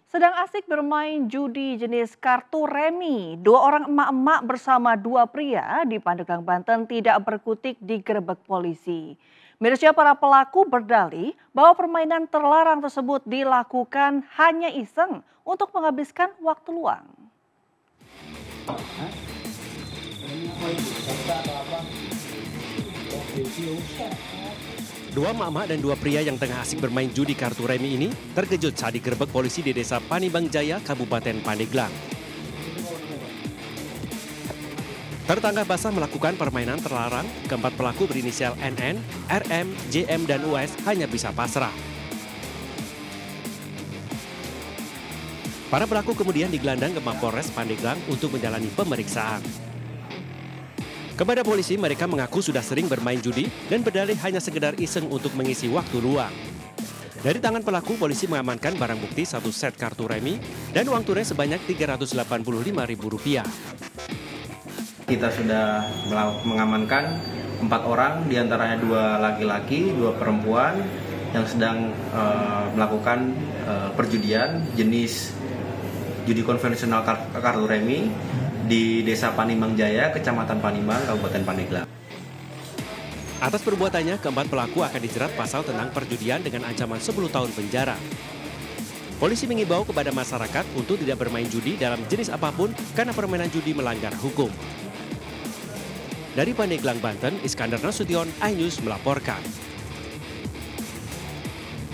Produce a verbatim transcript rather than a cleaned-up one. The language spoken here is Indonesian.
Sedang asik bermain judi jenis kartu remi, dua orang emak-emak bersama dua pria di Pandeglang, Banten tidak berkutik digerebek polisi. Mirisnya para pelaku berdalih bahwa permainan terlarang tersebut dilakukan hanya iseng untuk menghabiskan waktu luang. Dua emak-emak dan dua pria yang tengah asik bermain judi kartu remi ini terkejut saat digerebek polisi di desa Panimbang Jaya, Kabupaten Pandeglang. Tertangkap basah melakukan permainan terlarang, keempat pelaku berinisial N N, R M, J M, dan U S hanya bisa pasrah. Para pelaku kemudian digelandang ke Mapolres Pandeglang untuk menjalani pemeriksaan. Kepada polisi, mereka mengaku sudah sering bermain judi dan berdalih hanya sekedar iseng untuk mengisi waktu luang. Dari tangan pelaku, polisi mengamankan barang bukti satu set kartu remi dan uang tunai sebanyak tiga ratus delapan puluh lima ribu rupiah. Kita sudah mengamankan empat orang, diantaranya dua laki-laki, dua perempuan yang sedang uh, melakukan uh, perjudian jenis judi konvensional kartu remi di Desa Panimbang Jaya, Kecamatan Panimbang, Kabupaten Pandeglang. Atas perbuatannya, keempat pelaku akan dijerat pasal tentang perjudian dengan ancaman sepuluh tahun penjara. Polisi mengimbau kepada masyarakat untuk tidak bermain judi dalam jenis apapun karena permainan judi melanggar hukum. Dari Pandeglang, Banten, Iskandar Nasution, iNews melaporkan.